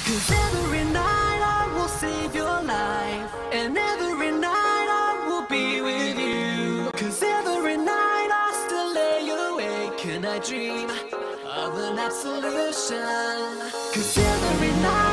'Cause every night I will save your life, and every night I will be with you. 'Cause every night I still lay awake and I dream of an absolution. 'Cause every night